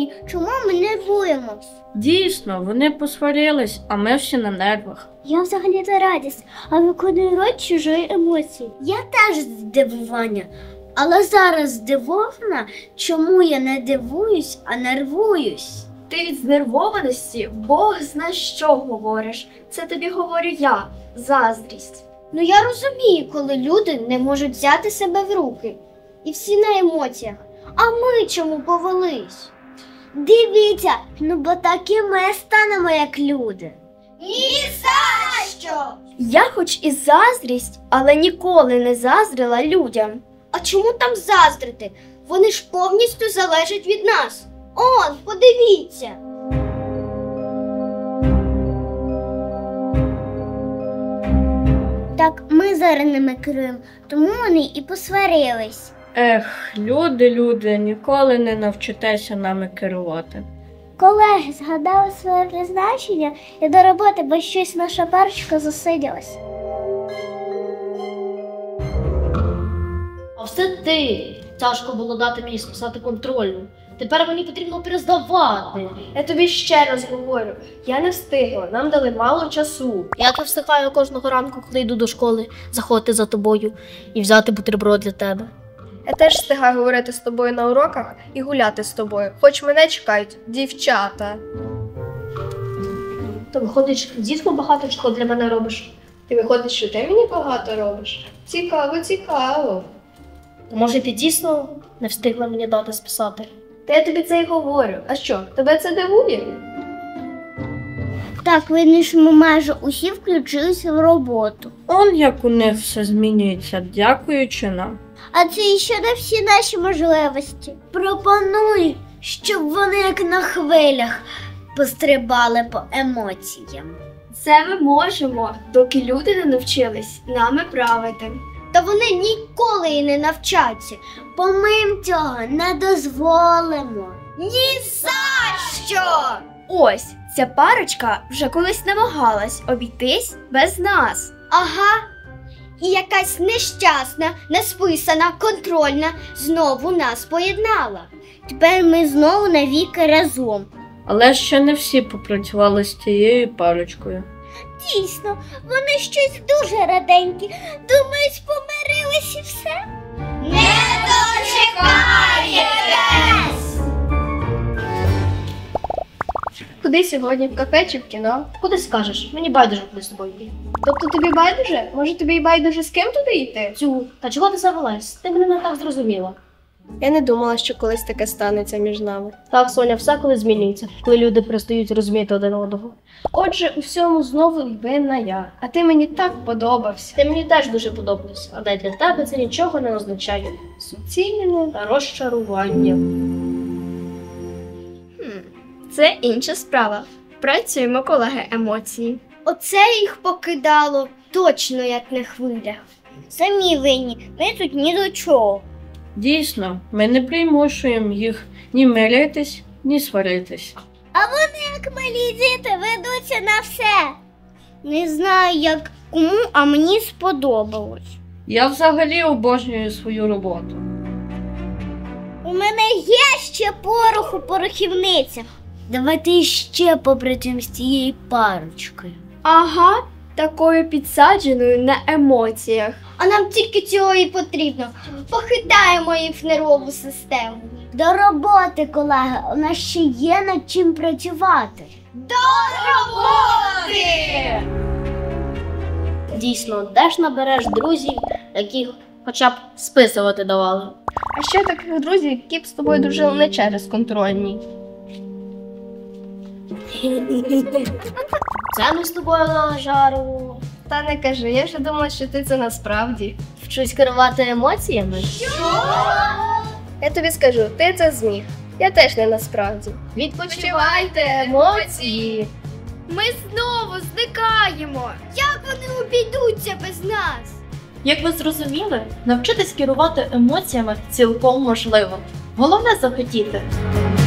ні. Чому ми нервуємось? Дійсно, вони посварились, а ми всі на нервах. Я взагалі-то радість, а виконую роль чужої емоції. Я теж здивування, але зараз здивована, чому я не дивуюсь, а нервуюсь. Ти від знервованості Бог зна що говориш. Це тобі говорю я. Заздрість. Ну я розумію, коли люди не можуть взяти себе в руки. І всі на емоціях. А ми чому повелись? Дивіться, ну бо так і ми станемо як люди. Ні за що! Я хоч і заздрість, але ніколи не заздрила людям. А чому там заздрити? Вони ж повністю залежать від нас. Он, подивіться. Так ми зараз ними керуємо, тому вони і посварились. Ех, люди, ніколи не навчитеся нами керувати. Колеги, згадали своє призначення і до роботи, бо щось наша парочка засиділась. А все ти. Тяжко було дати мені списати контрольну. Тепер мені потрібно перездавати. Я тобі ще раз говорю, я не встигла, нам дали мало часу. Як я встигаю кожного ранку, коли йду до школи, заходити за тобою і взяти бутерброд для тебе. Я теж встигаю говорити з тобою на уроках і гуляти з тобою, хоч мене чекають дівчата. То виходить, дійсно багато чого для мене робиш. Ти виходить, що ти мені багато робиш? Цікаво. То може ти дійсно не встигла мені дати списати? Та я тобі це й говорю. А що, тебе це дивує? Так, видно, що ми майже усі включилися в роботу. Он як у них все змінюється, дякуючи нам. А це ще не всі наші можливості. Пропоную, щоб вони як на хвилях пострибали по емоціям. Це ми можемо, доки люди не навчились нами правити. Та вони ніколи і не навчаться, бо ми їм цього не дозволимо. Ні за що! Ось, ця парочка вже колись намагалась обійтись без нас. Ага. І якась нещасна, несписана, контрольна знову нас поєднала. Тепер ми знову навіки разом. Але ще не всі попрацювали з цією парочкою. Дійсно, вони щось дуже раденькі. Думають, помирились і все? Не дочекаєтесь! Куди сьогодні, в кафе чи в кіно? Куди скажеш? Мені байдуже, коли з тобою йти. Тобто тобі байдуже? Може тобі й байдуже з ким туди йти? Та чого ти завелась? Ти мене не так зрозуміла. Я не думала, що колись таке станеться між нами. Так, Соня, все коли змінюється, коли люди перестають розуміти один одного. Отже, у всьому знову винна я. А ти мені так подобався. Ти мені теж дуже подобаєшся, але для тебе це нічого не означає. Суцільне Та розчарування. Це інша справа. Працюємо, колеги, емоції. Оце їх покидало точно як на хвилях. Самі винні, ми тут ні до чого. Дійсно, ми не примушуємо їх ні миритись, ні сваритись. А вони, як малі діти, ведуться на все. Не знаю, як кому, а мені сподобалось. Я взагалі обожнюю свою роботу. У мене є ще порох у порохівницях. Давайте ще попрацюємо з цією парочкою. Ага, такою підсадженою на емоціях. А нам тільки цього і потрібно. Похитаємо їх нервову систему. До роботи, колеги, у нас ще є над чим працювати. До роботи! Дійсно, де ж набереш друзів, яких хоча б списувати давали? А ще таких друзів, які б з тобою дружили не через контрольні. Це ми з тобою нажаримо. Та не кажи, я вже думала, що ти це насправді. Вчусь керувати емоціями. Я тобі скажу, ти це зміг. Я теж не насправді. Відпочивайте емоції. Ми знову зникаємо. Як вони обійдуться без нас? Як ви зрозуміли, навчитись керувати емоціями цілком можливо. Головне захотіти.